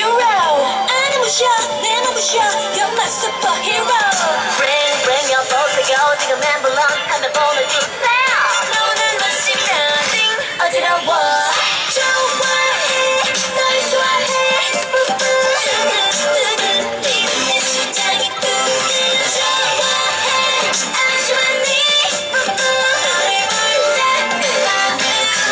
superhero. 아니 무셔 내 맘 부셔 You're my superhero. Bring your boat to go 지금 엠블럼 하면 보내주세요. 너는 멋지면 띵 어지러워. 좋아해 널 좋아해 뿌뿌 두근두근 뛰는 내 심장이 두근 좋아해 아주 많이 뿌뿌 너를 볼때 내 맘은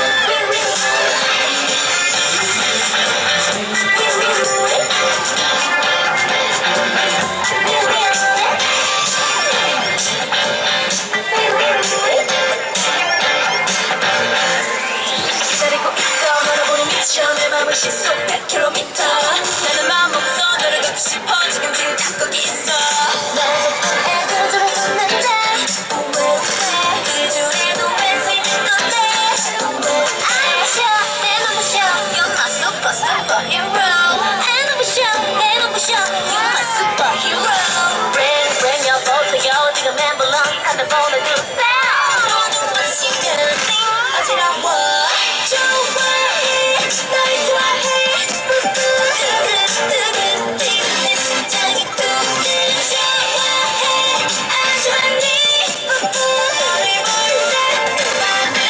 기다리고 있어 너를 보니 미쳐 내 맘은 시속 100km. 나는 마음 없어 너를 갖고 싶어 지금 갖고 있어. 나도 애들어들었었는데 왜 그 줄에도 왜 있는 건데 왜 아무셔 내 맘 부셔 You're my superhero. 내 부셔 내 부셔 You're my superhero. Bring your boat to go 지금 엠블럼 하면 보내주세요. 너는 멋지면 띵 어지러워. 좋아해 널 좋아해 뿌뿌 두근두근 뛰는 내 심장이 두근 좋아해 아주 많이 뿌뿌 너를 볼때 내 맘은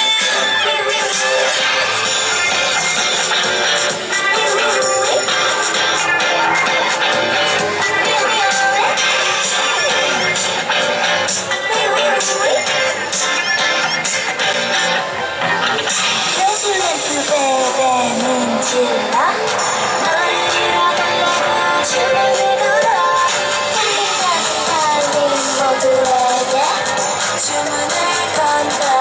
요술램프 베베 문질러 너를 잃어버려도 주문을 걸어 한국까지 달린 모두에게 주문을 건다.